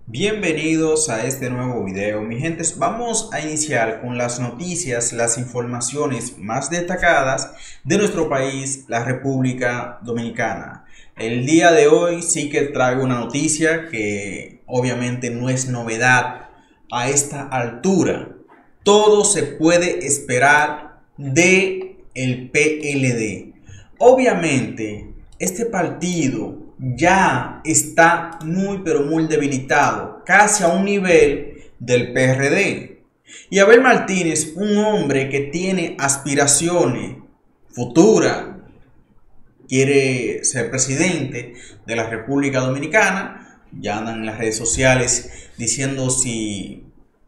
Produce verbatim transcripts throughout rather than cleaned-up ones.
Bienvenidos a este nuevo video, mi gente. Vamos a iniciar con las noticias, las informaciones más destacadas de nuestro país, la República Dominicana. El día de hoy sí que traigo una noticia que obviamente no es novedad a esta altura. Todo se puede esperar de el P L D. Obviamente, este partido ya está muy pero muy debilitado, casi a un nivel del P R D. Y Abel Martínez, un hombre que tiene aspiraciones futuras, quiere ser presidente de la República Dominicana, ya andan en las redes sociales diciendo si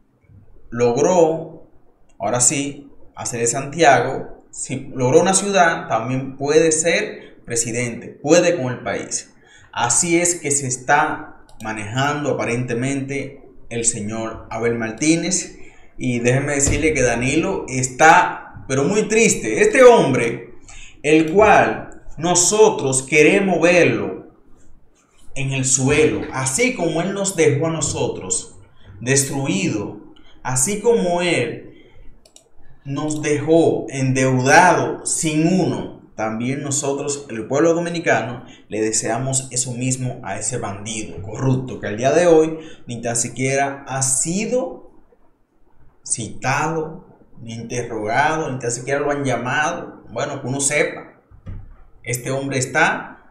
logró, ahora sí, hacer de Santiago, si logró una ciudad, también puede ser presidente, puede con el país. Así es que se está manejando aparentemente el señor Abel Martínez. Y déjenme decirle que Danilo está, pero muy triste. Este hombre, el cual nosotros queremos verlo en el suelo, así como él nos dejó a nosotros destruido, así como él nos dejó endeudado sin uno. También nosotros, el pueblo dominicano, le deseamos eso mismo a ese bandido corrupto que al día de hoy ni tan siquiera ha sido citado, ni interrogado, ni tan siquiera lo han llamado. Bueno, que uno sepa, este hombre está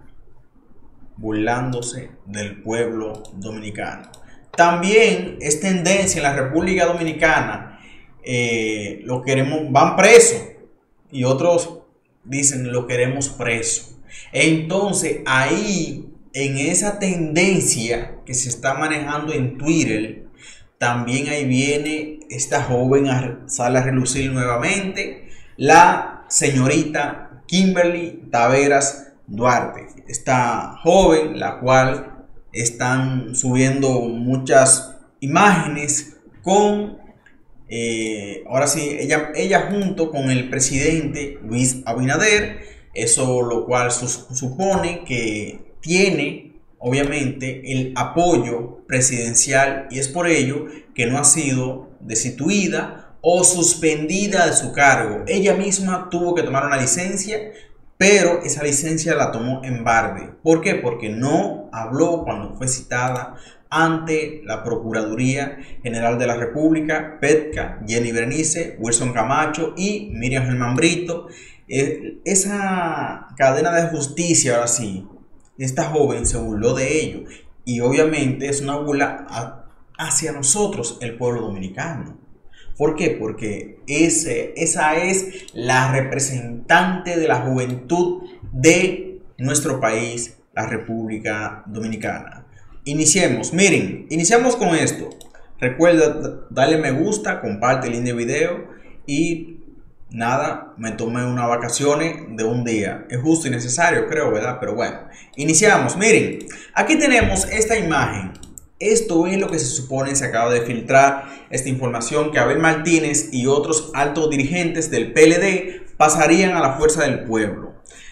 burlándose del pueblo dominicano. También es tendencia en la República Dominicana, eh, lo queremos, van presos y otros dicen lo queremos preso. Entonces ahí, en esa tendencia que se está manejando en Twitter, también ahí viene esta joven a, sale a relucir nuevamente, la señorita Kimberly Taveras Duarte. Esta joven, la cual están subiendo muchas imágenes con Eh, ahora sí, ella, ella junto con el presidente Luis Abinader, eso lo cual sus, supone que tiene obviamente el apoyo presidencial, y es por ello que no ha sido destituida o suspendida de su cargo. Ella misma tuvo que tomar una licencia, pero esa licencia la tomó en barde. ¿Por qué? Porque no habló cuando fue citada ante la Procuraduría General de la República, Petka, Jenny Berenice, Wilson Camacho y Miriam Germán Brito. Eh, esa cadena de justicia, ahora sí, esta joven se burló de ello. Y obviamente es una burla a, hacia nosotros, el pueblo dominicano. ¿Por qué? Porque ese, esa es la representante de la juventud de nuestro país, la República Dominicana. Iniciemos, miren, iniciamos con esto. Recuerda darle me gusta, comparte el lindo video y nada, me tomé unas vacaciones de un día. Es justo y necesario, creo, ¿verdad? Pero bueno, iniciamos. Miren, aquí tenemos esta imagen. Esto es lo que se supone, se acaba de filtrar esta información, que Abel Martínez y otros altos dirigentes del P L D pasarían a la fuerza del pueblo.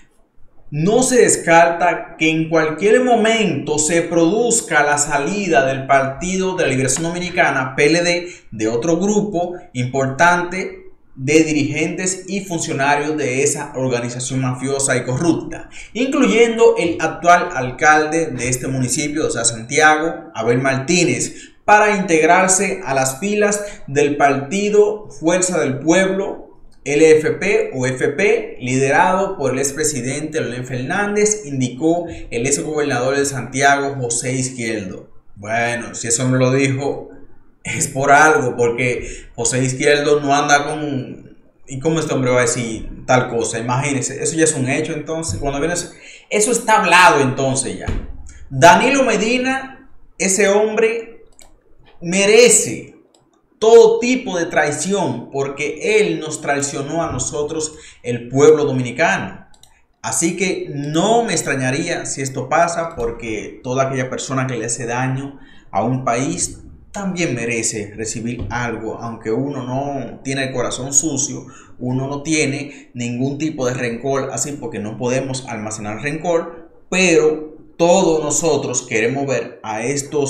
No se descarta que en cualquier momento se produzca la salida del Partido de la Liberación Dominicana, P L D, de otro grupo importante de dirigentes y funcionarios de esa organización mafiosa y corrupta, incluyendo el actual alcalde de este municipio, o sea, Santiago, Abel Martínez, para integrarse a las filas del Partido Fuerza del Pueblo, L F P o F P, liderado por el expresidente Leonel Fernández, indicó el exgobernador de Santiago, José Izquierdo. Bueno, si eso me lo dijo, es por algo, porque José Izquierdo no anda con... ¿Y cómo este hombre va a decir tal cosa? Imagínense, eso ya es un hecho. Entonces, cuando viene eso, eso está hablado entonces ya. Danilo Medina, ese hombre merece todo tipo de traición, porque él nos traicionó a nosotros, el pueblo dominicano. Así que no me extrañaría si esto pasa, porque toda aquella persona que le hace daño a un país también merece recibir algo, aunque uno no tiene el corazón sucio, uno no tiene ningún tipo de rencor, así, porque no podemos almacenar rencor, pero todos nosotros queremos ver a estos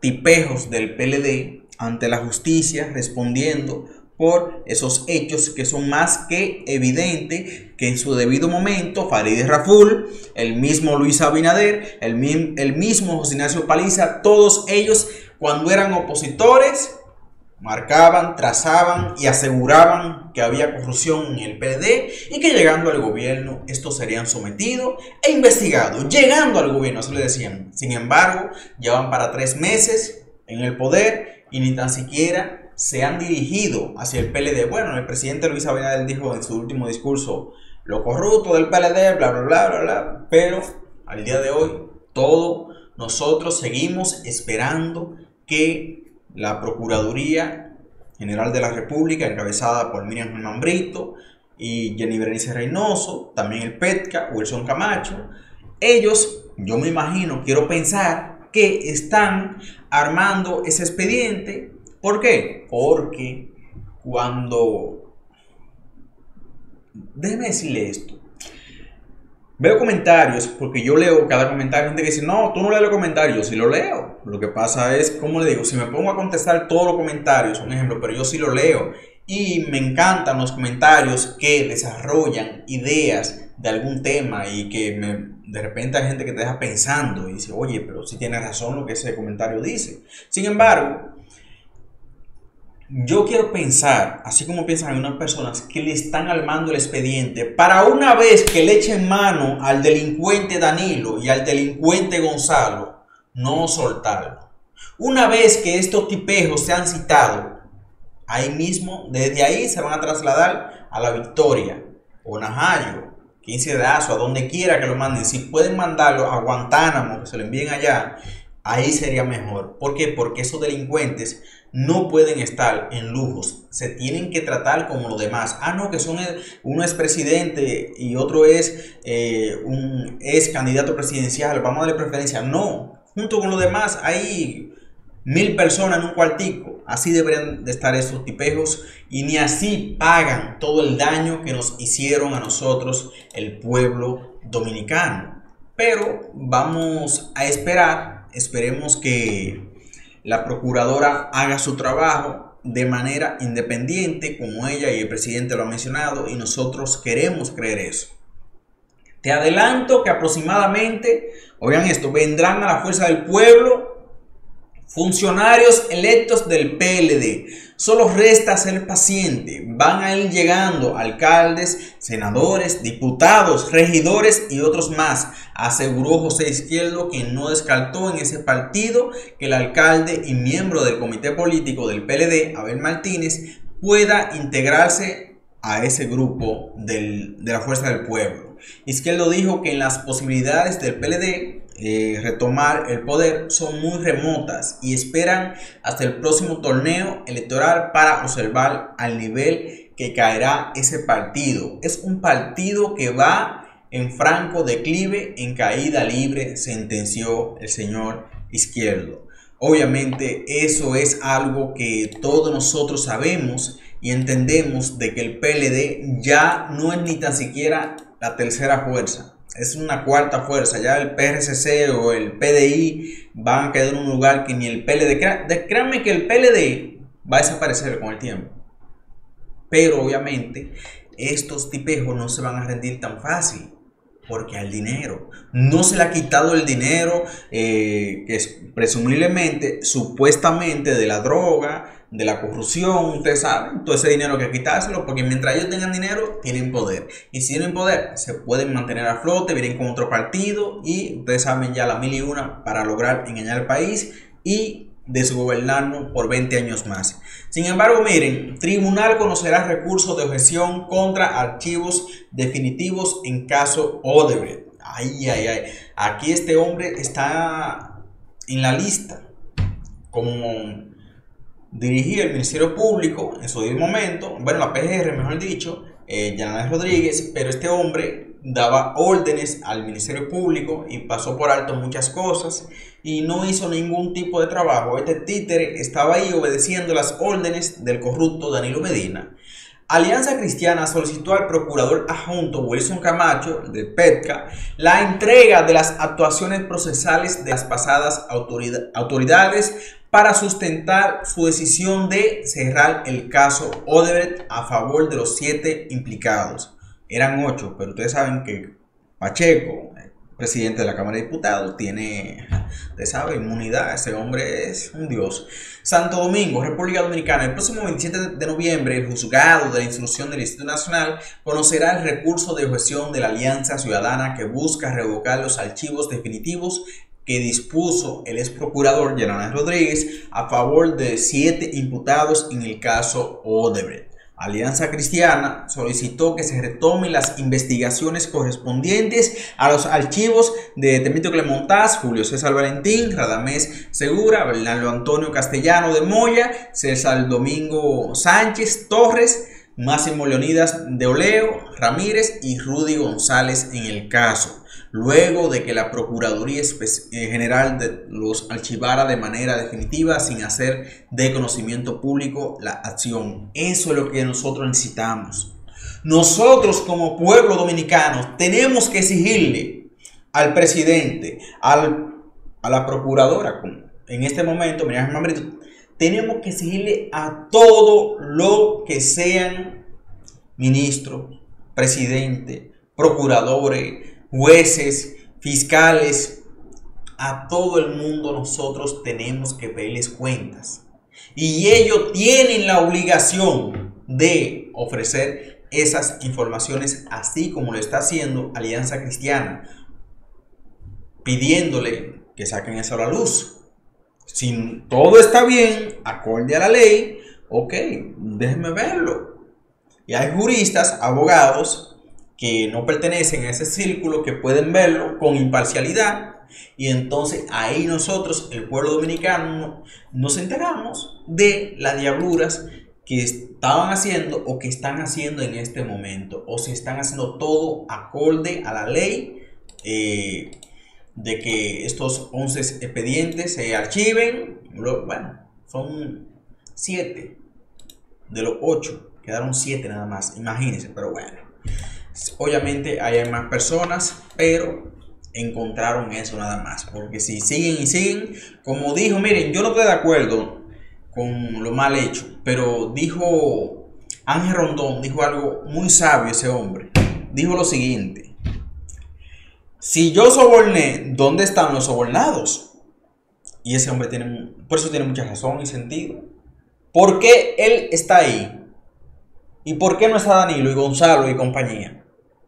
tipejos del P L D ante la justicia respondiendo por esos hechos que son más que evidentes que en su debido momento Farideh Raful, el mismo Luis Abinader, el, mi, el mismo José Ignacio Paliza, todos ellos cuando eran opositores marcaban, trazaban y aseguraban que había corrupción en el P L D y que llegando al gobierno estos serían sometidos e investigados. Llegando al gobierno, así le decían. Sin embargo, ya van para tres meses en el poder y ni tan siquiera se han dirigido hacia el P L D. Bueno, el presidente Luis Abinader dijo en su último discurso lo corrupto del P L D, bla, bla, bla, bla, bla. Pero al día de hoy, todos nosotros seguimos esperando que la Procuraduría General de la República, encabezada por Miriam Germán Brito y Jenny Berenice Reynoso, también el PETCA, Wilson Camacho, ellos, yo me imagino, quiero pensar que están armando ese expediente. ¿Por qué? Porque cuando... Déjeme decirle esto. Veo comentarios, porque yo leo cada comentario, gente que dice, no, tú no lees los comentarios, yo sí lo leo. Lo que pasa es, como le digo, si me pongo a contestar todos los comentarios, un ejemplo, pero yo sí lo leo. Y me encantan los comentarios que desarrollan ideas de algún tema y que me, de repente hay gente que te deja pensando y dice, oye, pero sí tiene razón lo que ese comentario dice. Sin embargo, yo quiero pensar, así como piensan algunas personas, que le están armando el expediente para una vez que le echen mano al delincuente Danilo y al delincuente Gonzalo, no soltarlo. Una vez que estos tipejos se han citado, ahí mismo, desde ahí se van a trasladar a La Victoria o Najayo, quince de Azo, a donde quiera que lo manden. Si pueden mandarlo a Guantánamo, que se lo envíen allá, ahí sería mejor. ¿Por qué? Porque esos delincuentes no pueden estar en lujos, se tienen que tratar como los demás. Ah, no, que son el, uno es presidente y otro es eh, un es candidato presidencial, vamos a darle preferencia. No, junto con los demás hay mil personas en un cuartico. Así deberían de estar esos tipejos y ni así pagan todo el daño que nos hicieron a nosotros, el pueblo dominicano. Pero vamos a esperar, esperemos que la procuradora haga su trabajo de manera independiente, como ella y el presidente lo han mencionado, y nosotros queremos creer eso. Te adelanto que aproximadamente, oigan esto, vendrán a la fuerza del pueblo funcionarios electos del P L D. Solo resta ser paciente. Van a ir llegando alcaldes, senadores, diputados, regidores y otros más, aseguró José Izquierdo, quien no descartó en ese partido que el alcalde y miembro del comité político del P L D, Abel Martínez, pueda integrarse a ese grupo del, de la Fuerza del Pueblo. Izquierdo dijo que en las posibilidades del P L D Eh, retomar el poder son muy remotas y esperan hasta el próximo torneo electoral para observar al nivel que caerá ese partido. Es un partido que va en franco declive, en caída libre, sentenció el señor Izquierdo. Obviamente eso es algo que todos nosotros sabemos y entendemos, de que el P L D ya no es ni tan siquiera la tercera fuerza. Es una cuarta fuerza. Ya el P R C C o el P D I van a quedar en un lugar que ni el P L D. Créanme que el P L D va a desaparecer con el tiempo. Pero obviamente estos tipejos no se van a rendir tan fácil. Porque al dinero no se le ha quitado el dinero eh, que es presumiblemente, supuestamente, de la droga, de la corrupción. Ustedes saben, todo ese dinero hay que quitárselo, porque mientras ellos tengan dinero, tienen poder. Y si tienen poder, se pueden mantener a flote, vienen con otro partido y ustedes saben ya la mil y una para lograr engañar al país y desgobernarnos por veinte años más. Sin embargo, miren, tribunal conocerá recursos de objeción contra archivos definitivos en caso Odebrecht. Ay, ay, ay. Aquí este hombre está en la lista como dirigía el Ministerio Público en su debido momento, bueno, la P G R, mejor dicho, eh, Yanay Rodríguez, pero este hombre daba órdenes al Ministerio Público y pasó por alto muchas cosas y no hizo ningún tipo de trabajo. Este títere estaba ahí obedeciendo las órdenes del corrupto Danilo Medina. Alianza Cristiana solicitó al procurador adjunto Wilson Camacho de Petca la entrega de las actuaciones procesales de las pasadas autoridades para sustentar su decisión de cerrar el caso Odebrecht a favor de los siete implicados. Eran ocho, pero ustedes saben que Pacheco, presidente de la Cámara de Diputados, tiene, usted sabe, inmunidad. Ese hombre es un dios. Santo Domingo, República Dominicana. El próximo veintisiete de noviembre, el juzgado de la instrucción del Instituto Nacional conocerá el recurso de objeción de la Alianza Ciudadana que busca revocar los archivos definitivos que dispuso el ex procurador Yeronel Rodríguez a favor de siete imputados en el caso Odebrecht. Alianza Cristiana solicitó que se retomen las investigaciones correspondientes a los archivos de Temístocles Clemontaz, Julio César Valentín, Radamés Segura, Bernardo Antonio Castellano de Moya, César Domingo Sánchez Torres, Máximo Leonidas de Oleo Ramírez y Rudy González en el caso, luego de que la Procuraduría General de los archivara de manera definitiva sin hacer de conocimiento público la acción. Eso es lo que nosotros necesitamos. Nosotros como pueblo dominicano tenemos que exigirle al presidente, al, a la procuradora, en este momento, mira, tenemos que exigirle a todo lo que sean ministros, presidente, procuradores, jueces, fiscales, a todo el mundo nosotros tenemos que pedirles cuentas. Y ellos tienen la obligación de ofrecer esas informaciones, así como lo está haciendo Alianza Cristiana, pidiéndole que saquen eso a la luz. Si todo está bien, acorde a la ley, ok, déjenme verlo. Y hay juristas, abogados, que no pertenecen a ese círculo, que pueden verlo con imparcialidad, y entonces ahí nosotros, el pueblo dominicano, nos enteramos de las diabluras que estaban haciendo o que están haciendo en este momento, o se están haciendo todo acorde a la ley, eh, de que estos once expedientes se archiven. Bueno, son siete de los ocho, quedaron siete nada más, imagínense, pero bueno. Obviamente hay más personas, pero encontraron eso nada más. Porque si siguen y siguen, como dijo, miren, yo no estoy de acuerdo con lo mal hecho, pero dijo Ángel Rondón, dijo algo muy sabio ese hombre. Dijo lo siguiente: si yo soborné, ¿dónde están los sobornados? Y ese hombre tiene, por eso tiene mucha razón y sentido. ¿Por qué él está ahí? ¿Y por qué no está Danilo y Gonzalo y compañía?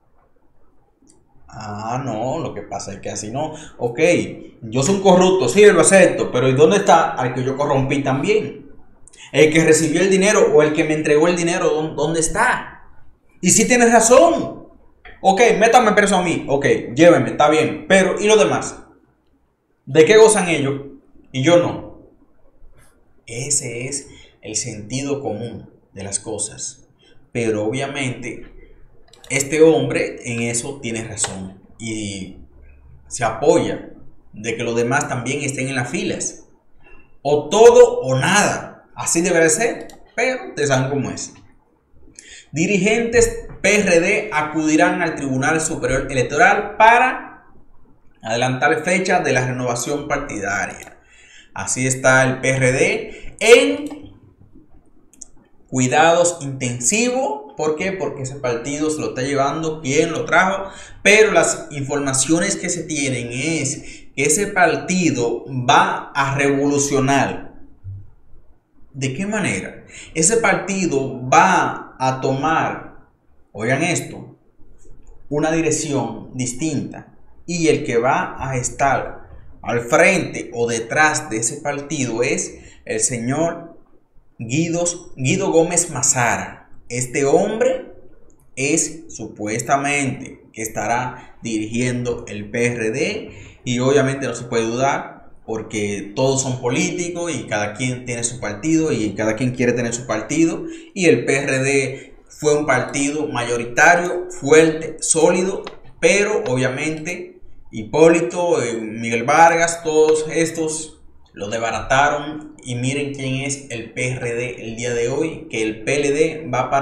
Ah, no, lo que pasa es que así no. Ok, yo soy un corrupto, sí, lo acepto, pero ¿y dónde está al que yo corrompí también? El que recibió el dinero o el que me entregó el dinero, ¿dónde está? Y si tienes razón. Ok, métame preso a mí, ok, llévenme, está bien, pero ¿y los demás? ¿De qué gozan ellos y yo no? Ese es el sentido común de las cosas. Pero obviamente este hombre en eso tiene razón y se apoya de que los demás también estén en las filas. O todo o nada, así debería ser, pero ustedes saben cómo es. Dirigentes P R D acudirán al Tribunal Superior Electoral para adelantar fecha de la renovación partidaria. Así está el P R D en cuidados intensivos. ¿Por qué? Porque ese partido se lo está llevando quien lo trajo, pero las informaciones que se tienen es que ese partido va a revolucionar. ¿De qué manera? Ese partido va a tomar, oigan esto, una dirección distinta, y el que va a estar al frente o detrás de ese partido es el señor Guido, Guido Gómez Mazara. Este hombre es supuestamente que estará dirigiendo el P R D y obviamente no se puede dudar porque todos son políticos y cada quien tiene su partido y cada quien quiere tener su partido, y el P R D fue un partido mayoritario, fuerte, sólido, pero obviamente Hipólito, Miguel Vargas, todos estos lo desbarataron. Y miren quién es el P R D el día de hoy, que el P L D va para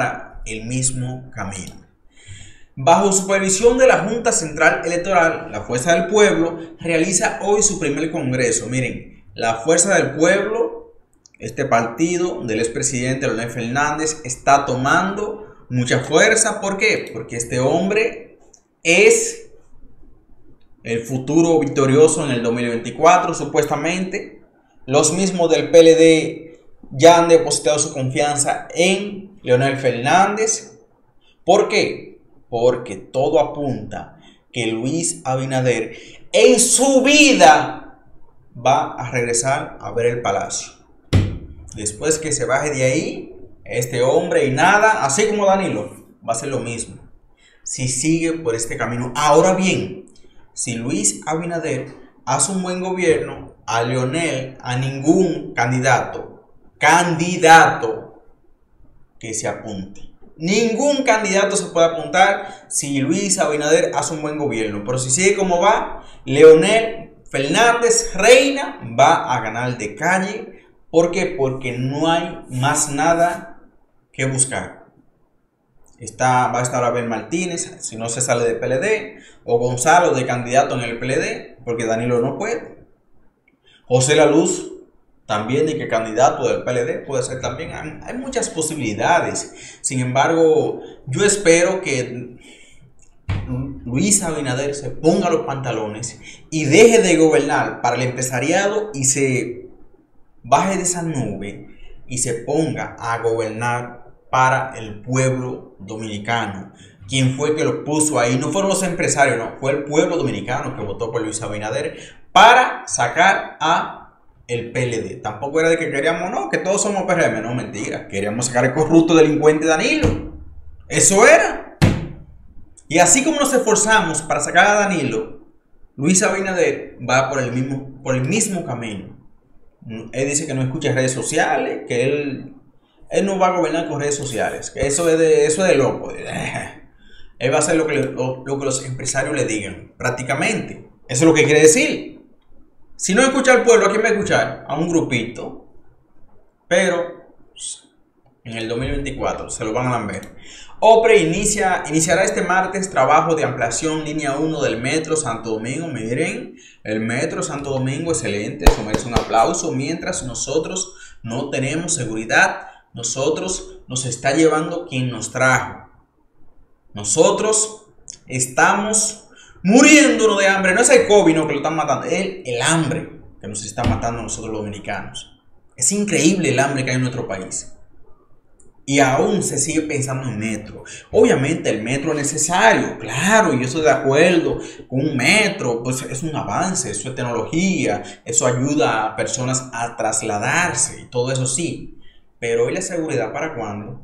el mismo camino. Bajo supervisión de la Junta Central Electoral, la Fuerza del Pueblo realiza hoy su primer congreso. Miren, la Fuerza del Pueblo, este partido del expresidente Leonel Fernández, está tomando mucha fuerza. ¿Por qué? Porque este hombre es el futuro victorioso en el dos mil veinticuatro, supuestamente. Los mismos del P L D ya han depositado su confianza en Leonel Fernández. ¿Por qué? Porque todo apunta que Luis Abinader en su vida va a regresar a ver el palacio. Después que se baje de ahí, este hombre y nada, así como Danilo, va a ser lo mismo si sigue por este camino. Ahora bien, si Luis Abinader hace un buen gobierno, a Leonel, a ningún candidato, candidato que se apunte. Ningún candidato se puede apuntar si Luis Abinader hace un buen gobierno. Pero si sigue como va, Leonel Fernández Reina va a ganar de calle. ¿Por qué? Porque no hay más nada que buscar. Está, va a estar Abel Martínez, si no se sale del P L D, o Gonzalo de candidato en el P L D, porque Danilo no puede. José La Luz también de que candidato del P L D puede ser también. Hay muchas posibilidades. Sin embargo, yo espero que Luis Abinader se ponga los pantalones y deje de gobernar para el empresariado y se baje de esa nube y se ponga a gobernar para el pueblo dominicano. ¿Quién fue que lo puso ahí? No fueron los empresarios, no, fue el pueblo dominicano que votó por Luis Abinader para sacar a el P L D. Tampoco era de que queríamos, no, que todos somos P R M. No, mentira. Queríamos sacar el corrupto delincuente Danilo. Eso era. Y así como nos esforzamos para sacar a Danilo, Luis Abinader va por el mismo, por el mismo camino. Él dice que no escucha redes sociales, que él, él no va a gobernar con redes sociales. Que eso es de, eso es de loco. Él va a hacer lo que, lo, lo que los empresarios le digan. Prácticamente. Eso es lo que quiere decir. Si no escucha al pueblo, ¿a quién va a escuchar? A un grupito. Pero en el dos mil veinticuatro se lo van a lamber. OPRE inicia, iniciará este martes trabajo de ampliación línea uno del Metro Santo Domingo. Miren, el Metro Santo Domingo, excelente, eso merece un aplauso. Mientras nosotros no tenemos seguridad, nosotros nos está llevando quien nos trajo. Nosotros estamos muriéndonos de hambre. No es el COVID no, que lo están matando, es el hambre que nos está matando a nosotros los dominicanos. Es increíble el hambre que hay en nuestro país. Y aún se sigue pensando en metro. Obviamente el metro es necesario, claro, y yo estoy de acuerdo con un metro, pues es un avance, eso es tecnología, eso ayuda a personas a trasladarse y todo eso sí. Pero ¿y la seguridad para cuándo?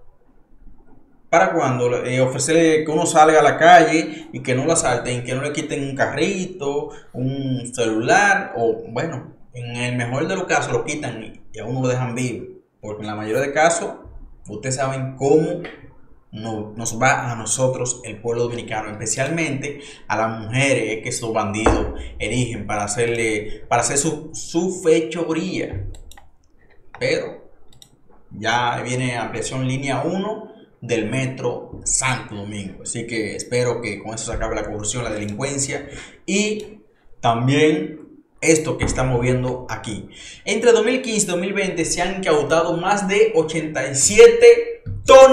¿Para cuándo? Eh, ofrecerle que uno salga a la calle y que no lo asalten, que no le quiten un carrito, un celular, o bueno, en el mejor de los casos lo quitan y a uno lo dejan vivo. Porque en la mayoría de casos, ustedes saben cómo no, nos va a nosotros el pueblo dominicano, especialmente a las mujeres que estos bandidos eligen para hacerle, para hacer su, su fechoría. Pero ya viene ampliación línea uno del Metro Santo Domingo. Así que espero que con eso se acabe la corrupción, la delincuencia y también esto que estamos viendo aquí. Entre dos mil quince y dos mil veinte se han incautado más de ochenta y siete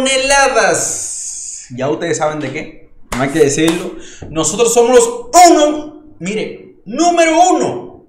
toneladas. Ya ustedes saben de qué, no hay que decirlo. Nosotros somos los uno, mire, número uno,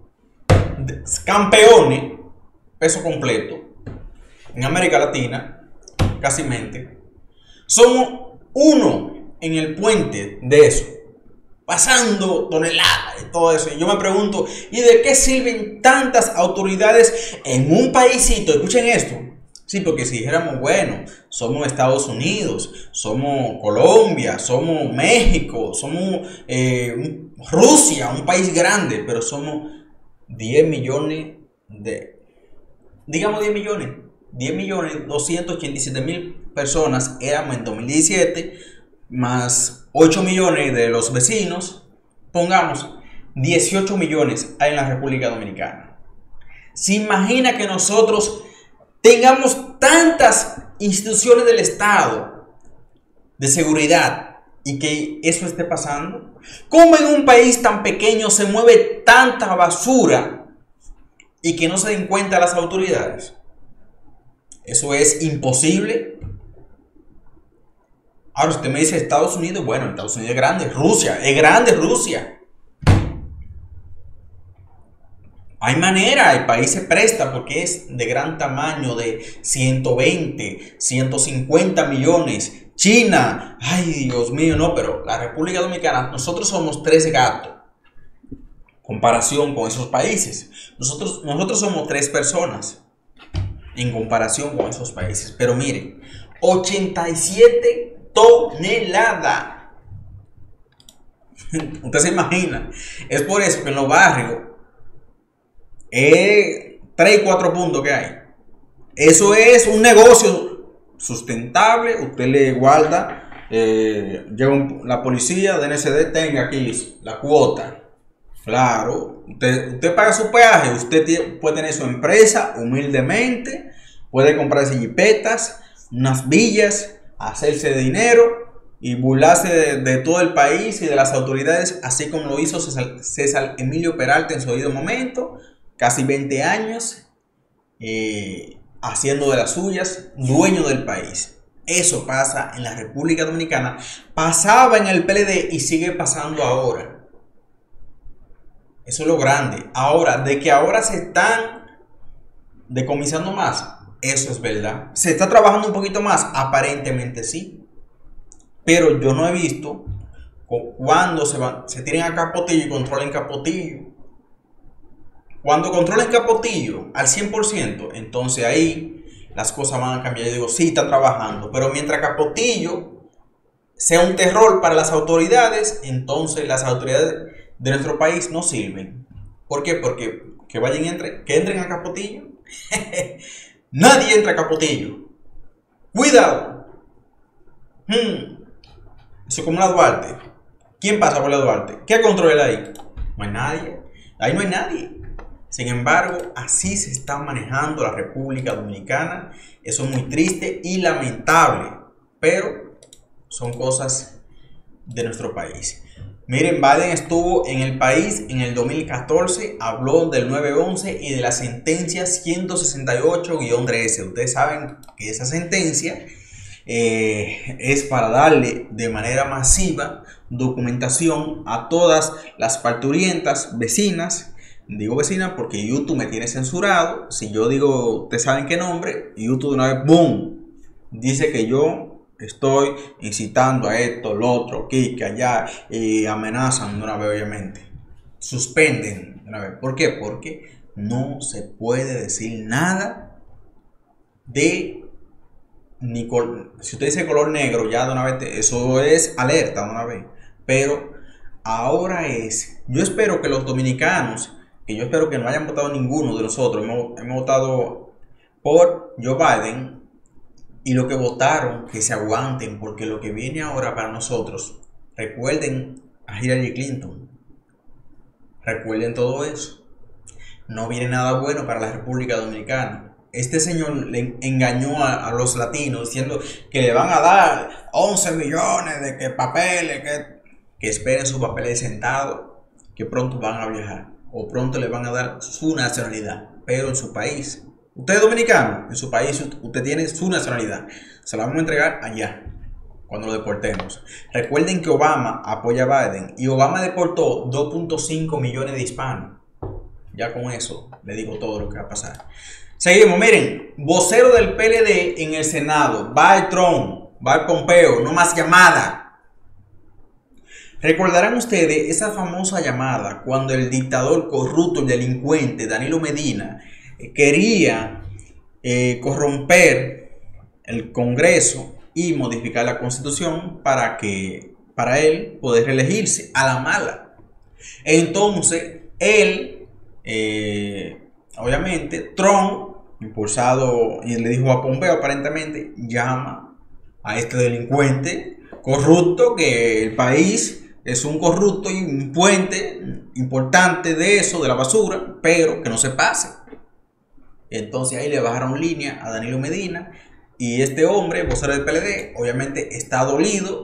campeones, peso completo, en América Latina, casi mente. Somos uno en el puente de eso, pasando toneladas y todo eso. Y yo me pregunto, ¿y de qué sirven tantas autoridades en un paísito? Escuchen esto. Sí, porque si dijéramos, bueno, somos Estados Unidos, somos Colombia, somos México, somos eh, Rusia, un país grande, pero somos diez millones de, digamos diez millones, diez millones doscientos ochenta y siete mil personas éramos en dos mil diecisiete, más ocho millones de los vecinos, pongamos dieciocho millones hay en la República Dominicana. ¿Se imagina que nosotros tengamos tantas instituciones del Estado de seguridad y que eso esté pasando? ¿Cómo en un país tan pequeño se mueve tanta basura y que no se den cuenta las autoridades? Eso es imposible. Ahora usted me dice Estados Unidos, bueno, Estados Unidos es grande, Rusia, es grande Rusia. Hay manera, el país se presta porque es de gran tamaño, de ciento veinte, ciento cincuenta millones. China, ay Dios mío, no, pero la República Dominicana, nosotros somos tres gatos. Comparación con esos países. Nosotros, nosotros somos tres personas en comparación con esos países. Pero miren, ochenta y siete toneladas. Usted se imagina. Es por eso que en los barrios Eh, tres y cuatro puntos que hay. Eso es un negocio sustentable. Usted le guarda, eh, llega un, la policía de N S D, tenga aquí la cuota. Claro, usted, usted paga su peaje, usted tiene, puede tener su empresa humildemente, puede comprarse jipetas, unas villas, hacerse de dinero y burlarse de, de todo el país y de las autoridades, así como lo hizo César, César Emilio Peralta en su debido momento. Casi veinte años eh, haciendo de las suyas, dueño del país. Eso pasa en la República Dominicana, pasaba en el P L D y sigue pasando ahora. Eso es lo grande. Ahora, de que ahora se están decomisando más, eso es verdad. ¿Se está trabajando un poquito más? Aparentemente sí. Pero yo no he visto cuando se, van, se tiren a Capotillo y controlen Capotillo. Cuando controlen Capotillo al cien por ciento, entonces ahí las cosas van a cambiar. Yo digo, sí, está trabajando. Pero mientras Capotillo sea un terror para las autoridades, entonces las autoridades de nuestro país no sirven. ¿Por qué? Porque que vayan, entre, que entren a Capotillo. Nadie entra a Capotillo. Cuidado. Hmm. Eso es como la Duarte. ¿Quién pasa por la Duarte? ¿Qué controla ahí? No hay nadie. Ahí no hay nadie. Sin embargo, así se está manejando la República Dominicana. Eso es muy triste y lamentable, pero son cosas de nuestro país. Miren, Biden estuvo en el país en el dos mil catorce, habló del nueve once y de la sentencia ciento sesenta y ocho guión trece. Ustedes saben que esa sentencia eh, es para darle de manera masiva documentación a todas las parturientas vecinas. Digo vecina porque YouTube me tiene censurado. Si yo digo, ustedes saben qué nombre, YouTube de una vez, ¡boom!, dice que yo estoy incitando a esto, lo otro, aquí, que allá, y amenazan de una vez, obviamente. Suspenden de una vez. ¿Por qué? Porque no se puede decir nada de ni col si usted dice color negro, ya de una vez, eso es alerta de una vez. Pero ahora es, yo espero que los dominicanos, que yo espero que no hayan votado ninguno de nosotros, hemos, hemos votado por Joe Biden, y lo que votaron, que se aguanten, porque lo que viene ahora para nosotros, recuerden a Hillary Clinton, recuerden todo eso, no viene nada bueno para la República Dominicana. Este señor le engañó a, a los latinos diciendo que le van a dar once millones de que papeles, que, que esperen sus papeles sentados, que pronto van a viajar. O pronto le van a dar su nacionalidad, pero en su país. Usted es dominicano, en su país usted tiene su nacionalidad. Se la vamos a entregar allá, cuando lo deportemos. Recuerden que Obama apoya a Biden y Obama deportó dos punto cinco millones de hispanos. Ya con eso le digo todo lo que va a pasar. Seguimos, miren, vocero del P L D en el Senado, va el Trump, va el Pompeo, no más llamada. Recordarán ustedes esa famosa llamada cuando el dictador corrupto, el delincuente Danilo Medina quería eh, corromper el Congreso y modificar la Constitución para que para él poder reelegirse a la mala. Entonces él, eh, obviamente Trump, impulsado, y le dijo a Pompeo aparentemente, llama a este delincuente corrupto, que el país es un corrupto y un puente importante de eso, de la basura, pero que no se pase. Entonces ahí le bajaron línea a Danilo Medina Y este hombre, vocero del P L D, obviamente está dolido.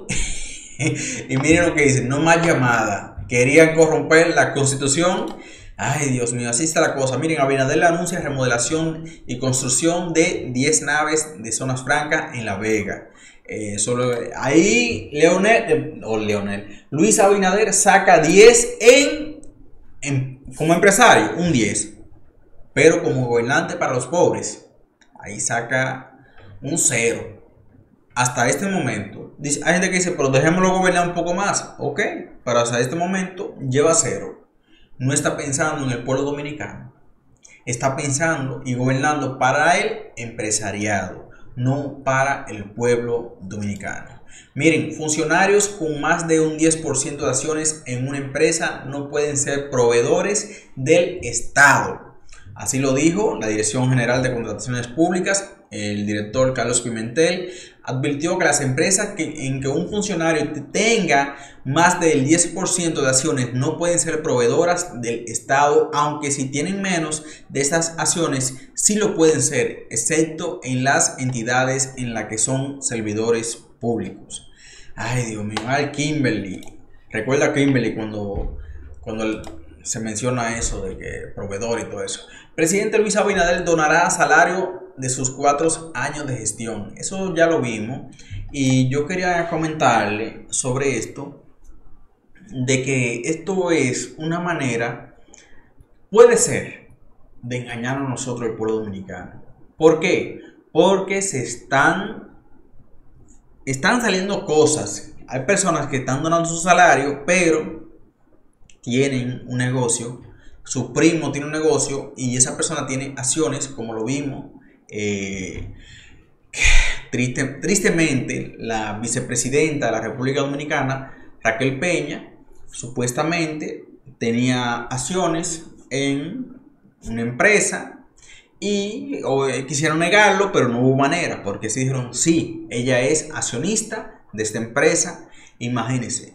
Y miren lo que dice, no más llamada. Querían corromper la Constitución. Ay, Dios mío, así está la cosa. Miren, Abinader anuncia remodelación y construcción de diez naves de zonas francas en La Vega. Eh, solo, ahí Leonel, eh, o Leonel, Luis Abinader saca diez en, en, como empresario, un diez. Pero como gobernante para los pobres, ahí saca un cero. Hasta este momento, dice, hay gente que dice, pero dejémoslo gobernar un poco más. Ok, pero hasta este momento lleva cero. No está pensando en el pueblo dominicano. Está pensando y gobernando para el empresariado, no para el pueblo dominicano. Miren, funcionarios con más de un diez por ciento de acciones en una empresa no pueden ser proveedores del Estado. Así lo dijo la Dirección General de Contrataciones Públicas. El director Carlos Pimentel advirtió que las empresas que, en que un funcionario tenga más del diez por ciento de acciones no pueden ser proveedoras del Estado, aunque si tienen menos de estas acciones sí lo pueden ser, excepto en las entidades en las que son servidores públicos. Ay, Dios mío, ay, Kimberly. Recuerda Kimberly cuando, cuando el, se menciona eso de que proveedor y todo eso. Presidente Luis Abinader donará salario de sus cuatro años de gestión. Eso ya lo vimos. Y yo quería comentarle sobre esto, de que esto es una manera, puede ser, de engañar a nosotros, el pueblo dominicano. ¿Por qué? Porque se están, están saliendo cosas. Hay personas que están donando su salario, pero tienen un negocio. Su primo tiene un negocio y esa persona tiene acciones, como lo vimos. Eh, triste, tristemente, la vicepresidenta de la República Dominicana, Raquel Peña, supuestamente tenía acciones en una empresa y o, eh, quisieron negarlo, pero no hubo manera, porque se dijeron, sí, ella es accionista de esta empresa. Imagínense,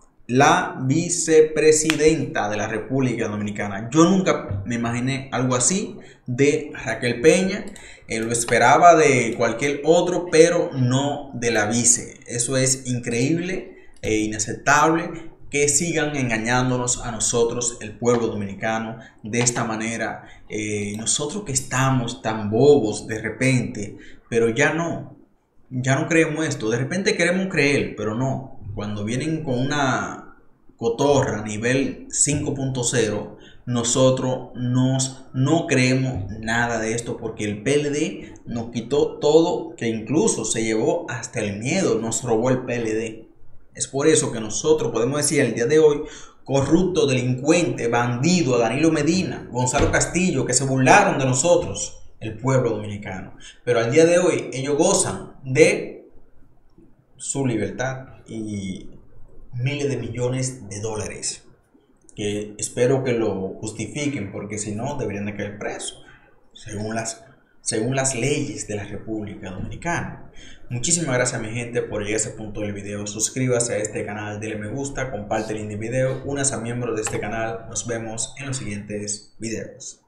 la vicepresidenta de la República Dominicana. Yo nunca me imaginé algo así de Raquel Peña. Eh, lo esperaba de cualquier otro, pero no de la vice. Eso es increíble e inaceptable que sigan engañándonos a nosotros, el pueblo dominicano, de esta manera. Eh, nosotros que estamos tan bobos de repente, pero ya no. Ya no creemos esto. De repente queremos creer, pero no. Cuando vienen con una cotorra a nivel cinco punto cero, nosotros nos, no creemos nada de esto, porque el P L D nos quitó todo, que incluso se llevó hasta el miedo, nos robó el P L D. Es por eso que nosotros podemos decir el día de hoy, corrupto, delincuente, bandido, a Danilo Medina, Gonzalo Castillo, que se burlaron de nosotros, el pueblo dominicano. Pero al día de hoy ellos gozan de su libertad y miles de millones de dólares, que espero que lo justifiquen, porque si no deberían de caer presos según las, según las leyes de la República Dominicana. Muchísimas gracias, mi gente, por llegar a ese punto del video. Suscríbase a este canal, dale me gusta, comparte el video, únase a miembros de este canal. Nos vemos en los siguientes videos.